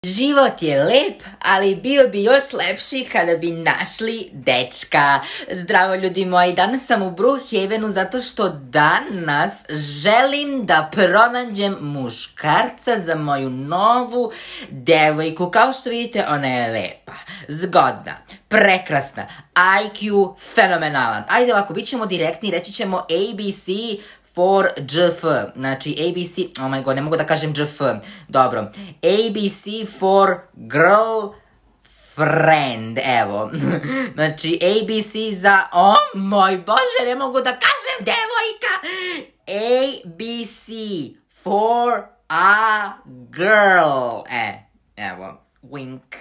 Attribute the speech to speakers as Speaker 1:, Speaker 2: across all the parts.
Speaker 1: Život je lep, ali bio bi još lepši kada bi našli dečka. Zdravo ljudi moji, danas sam u Brookhavenu zato što danas želim da pronađem muškarca za moju novu devojku. Kao što vidite, ona je lepa, zgodna, prekrasna, IQ fenomenalan. Ajde ovako, bit ćemo direktni, reći ćemo ABC for GF, znači ABC, oh my god, ne mogu da kažem GF, dobro, ABC for girl friend, evo, znači ABC za, oh moj bože, ne mogu da kažem devojka, ABC for a girl, evo, wink.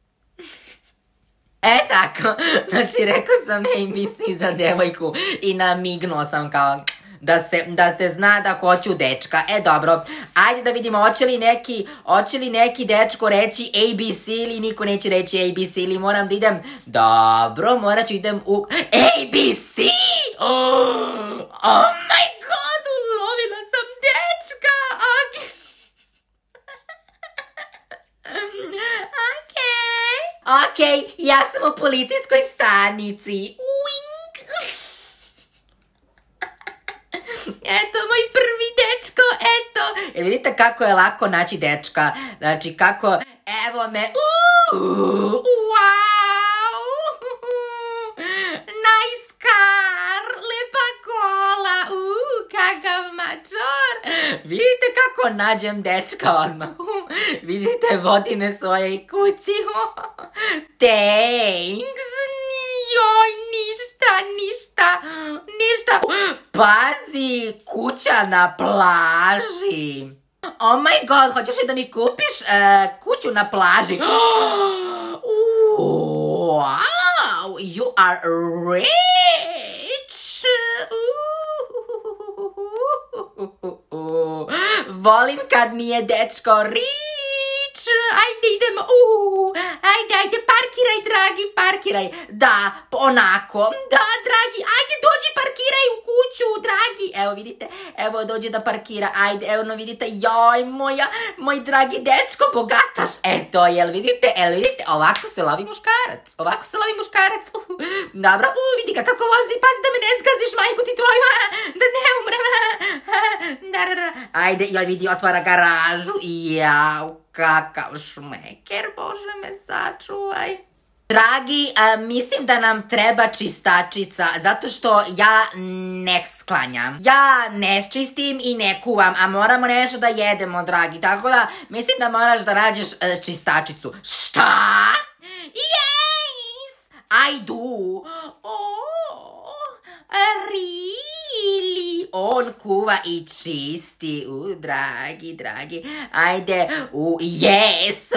Speaker 1: Tako, znači rekao sam ABC za devojku i namignuo sam kao da se zna da hoću dečka. Dobro, ajde da vidimo, hoće li neki dečko reći ABC ili niko neće reći ABC ili moram da idem, dobro, morat ću idem u ABC! Oh my god, ulovila sam dečka! Ok, ja sam u policijskoj stanici. Wink! Eto, moj prvi dečko, eto. Jel vidite kako je lako naći dečka? Znači, kako, evo me, wow! Nice car, lepa kola, kakav mačor. Vidite kako nađem dečka odmah. Vidite, vodi me svojoj kući. Thanks. Joj, ništa. Pazi, kuća na plaži. Oh my god, hoćeš li da mi kupiš kuću na plaži? Wow, you are rich. Volim kad mi je dečko rich. Ajde idemo, ajde, parkiraj dragi, parkiraj, da, onako, da dragi, ajde dođi parkiraj u kuću, dragi, evo vidite, evo dođe da parkira, ajde, evo vidite, joj moj dragi dečko, bogataš, eto, jel vidite, ovako se lovi muškarac, dobro, vidi ga kako vozi, pazi da me ne zgaziš, majku ti tvoju, da ne umrem, ajde, joj vidi, otvara garažu, jau, kakav šmeker, bože me sačuvaj. Dragi, mislim da nam treba čistačica, zato što ja ne sklanjam. Ja ne čistim i ne kuvam, a moramo nešto da jedemo, dragi. Tako da, mislim da moraš da nađeš čistačicu. Šta? Yes! I do. Really? On kuva i čisti. Dragi. Ajde. Yes.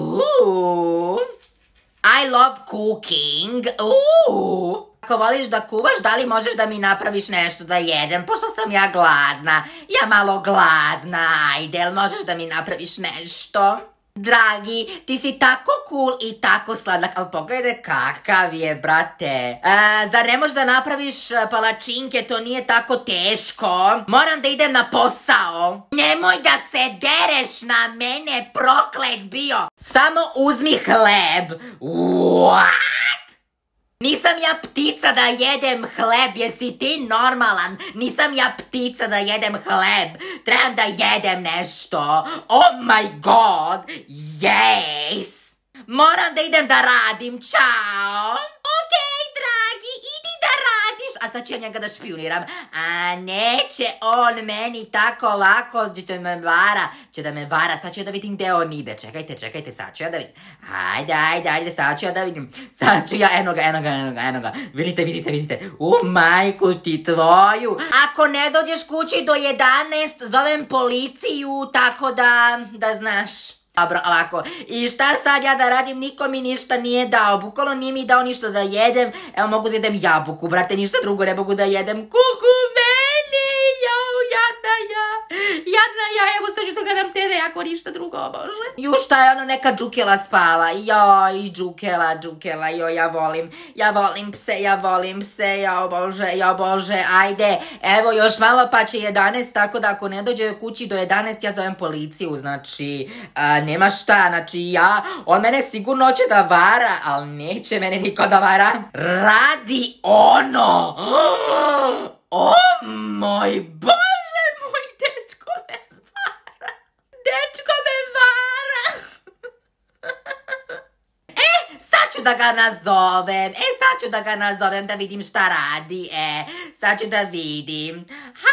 Speaker 1: I love cooking. Ako voliš da kuvaš, da li možeš da mi napraviš nešto da jedem? Pošto sam ja gladna. Ja malo gladna. Ajde, jel možeš da mi napraviš nešto? Dragi, ti si tako cool i tako sladak, ali pogledaj kakav je, brate. Zar ne možeš da napraviš palačinke, to nije tako teško? Moram da idem na posao. Nemoj da se dereš na mene, proklet bio. Samo uzmi hleb. What? Nisam ja ptica da jedem hleb, jesi ti normalan? Nisam ja ptica da jedem hleb, trebam da jedem nešto. Oh my god, yes! Moram da idem da radim, čao! Okej, dragi, idi da radiš, a sad ću ja njega da špioniram. A neće on meni tako lako, će da me vara, sad ću ja da vidim gde on ide. Čekajte, sad ću ja da vidim. Ajde, sad ću ja da vidim. Sad ću ja, eno ga. Vidite. Majku ti tvoju. Ako ne dođeš kući do 11, zovem policiju, tako da znaš. Dobro, ovako, i šta sad ja da radim, niko mi ništa nije dao, bukvalno nije mi dao ništa da jedem, evo mogu da jedem jabuku, brate, ništa drugo ne mogu da jedem, kuku meni, jadna ja, evo sad ću da gledam TV ako ništa drugo, bože. Ju, šta je ono, neka Džukela spava. Joj, Džukela, joj, ja volim pse, ja bože, ajde, evo još malo pa će 11, tako da ako ne dođe kući do 11, ja zovem policiju, znači, nema šta, znači on mene sigurno hoće da vara, ali neće mene niko da vara. Radi ono! O moj bože, moj dečko me vara! Sad ću da ga nazovem, da vidim šta radi, sad ću da vidim.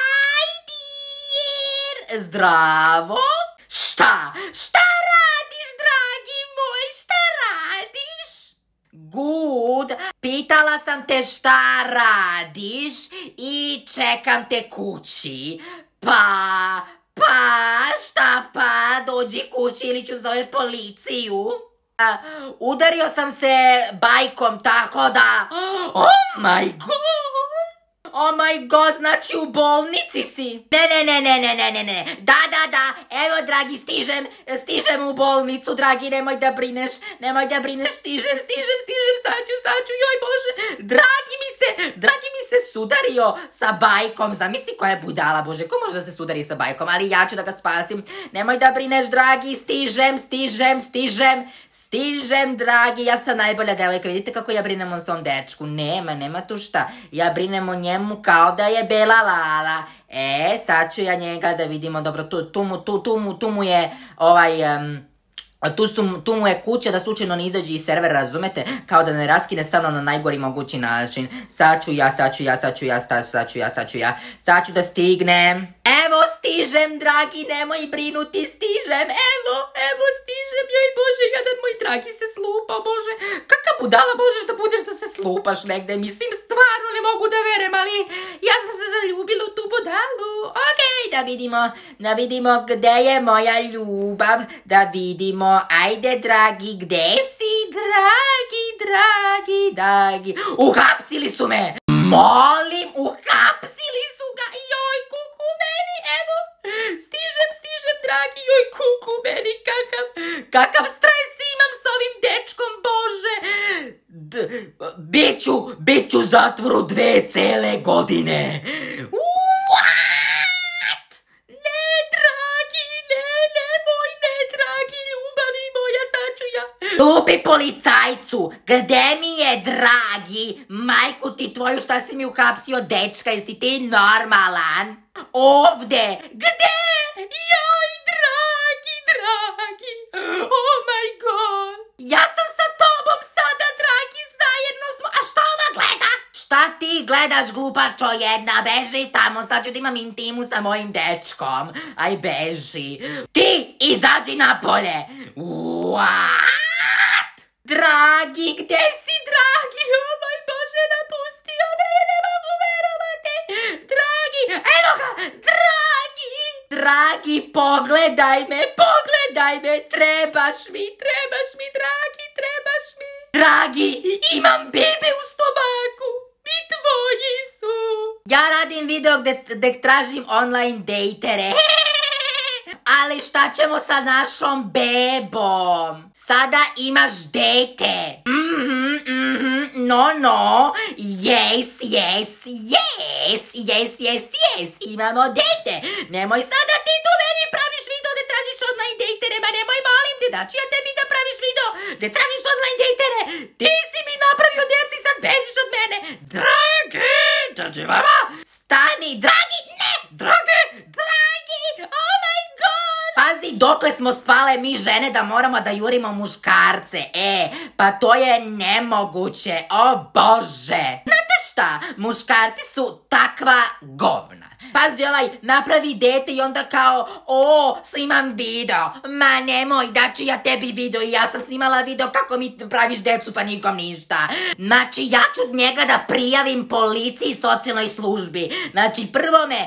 Speaker 1: Hajdir! Zdravo? Šta radiš, dragi moj, šta radiš? Good, pitala sam te šta radiš i čekam te kući. Šta dođi kući ili ću zove policiju. Udario sam se bajkom, tako da... Oh my god, znači u bolnici si. Ne. Da, evo dragi, stižem u bolnicu, dragi, nemoj da brineš, stižem, sad ću, joj bože, dragi mi se sudario sa bajkom, zamisli koja je budala, bože, ko može da se sudari sa bajkom, ali ja ću da ga spasim, nemoj da brineš, dragi, stižem, dragi, ja sam najbolja devojka, vidite kako ja brinem o svom dečku, nema tu šta, ja brinem o njemu kao da je bela lala. Sad ću ja njega da vidimo, dobro, tu mu je tu mu je kuća da slučajno ne izađe iz servera, razumete? Kao da ne raskine sa mnom na najgori mogući način. Sad ću da stignem. Evo stižem, dragi, nemoj brinuti, stižem, evo stižem, joj bože, jadan moj dragi se slupa, bože, kakav budala možeš da budeš da se slupaš negde, mislim, stvarno ne mogu da verem, ali ja sam se zaljubila u tu budalu. Okej, da vidimo gde je moja ljubav, da vidimo, ajde dragi, gde si, dragi, uhapsili su me, molim, uhapsili su ga, joj, kuku meni, evo, stižem, dragi, joj, kuku meni, kakav stres imam s ovim dečkom, bože, biću u zatvoru 2 cele godine. What? Ne, dragi, ne, dragi, ljubavi moja, sad ću ja. Glupi policajcu, gde mi je dragi? Majku ti tvoju, šta si mi uhapsio dečka, jesi ti normalan? Ovde, gde? Joj, dragi, oh my god. Ja sam sa tobom sada, dragi, zajedno smo, a šta ova gleda? Šta ti gledaš, glupačo jedna, beži tamo, sad ću da imam intimu sa mojim dečkom, aj beži. Ti izađi napolje. What? Dragi, gde si, dragi, oh moj bože, napustio me, ne mogu verovati. Dragi, evo ga, dragi, pogledaj me, trebaš mi, dragi, trebaš mi. Dragi, imam bebe u stomaku, i tvoji su. Ja radim video gde tražim online dejtere. Ali šta ćemo sa našom bebom? Sada imaš dejte. No, yes, imamo dejte. Nemoj sada ti tu meni praviš video gde tražiš online dejtere, ma nemoj, molim te, da ću ja tebi da praviš video gde tražiš online dejtere. Ti si mi napravio djecu i sad bežiš od mene. Dragi, dođi vama. Stani, dragi, ne, dragi, oh my god. Pazi, dokle smo spale mi žene da moramo da jurimo muškarce, pa to je nemoguće, o bože. Znate šta, muškarci su takva govna. Pazi, napravi dete i onda kao, snimam video. Ma nemoj, daću ja tebi video i ja sam snimala video kako mi praviš decu pa nikom ništa. Znači, ja ću njega da prijavim policiji i socijalnoj službi. Znači, prvo me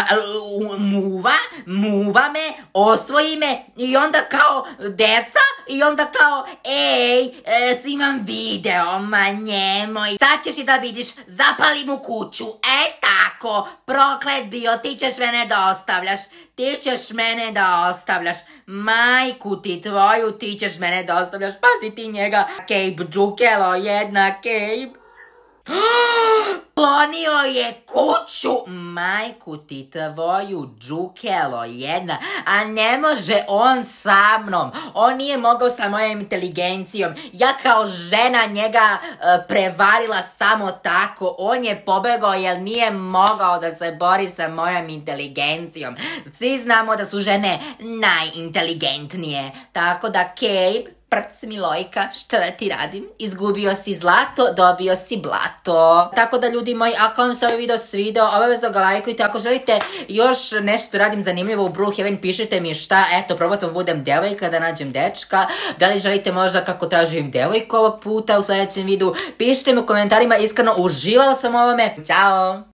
Speaker 1: muva me, osvoji me i onda kao deca i onda kao, snimam video, ma nemoj. Sad ćeš i da vidiš, zapalim u kuću, tako, proklet bio, ti ćeš mene da ostavljaš. Ti ćeš mene da ostavljaš. Majku ti tvoju, ti ćeš mene da ostavljaš. Pazi ti njega. Cape, džukelo jedna, Cape. Klonio je kuću. Majku ti tvoju, džukelo jedna. A ne može on sa mnom. On nije mogao sa mojom inteligencijom. Ja kao žena njega prevarila samo tako. On je pobegao jer nije mogao da se bori sa mojom inteligencijom. Svi znamo da su žene najinteligentnije. Tako da, Cape, prc Milojka, šta da ti radim? Izgubio si zlato, dobio si blato. Tako da, ljudi moji, ako vam se ovaj video svideo, obavezno ga lajkujte. Ako želite još nešto radim zanimljivo u Brookhaven, pišite mi šta. Eto, probao sam da budem devojka, da nađem dečka. Da li želite možda kako tražim devojku ovog puta u sljedećem videu? Pišite mi u komentarima, iskreno uživao sam u ovome. Ćao!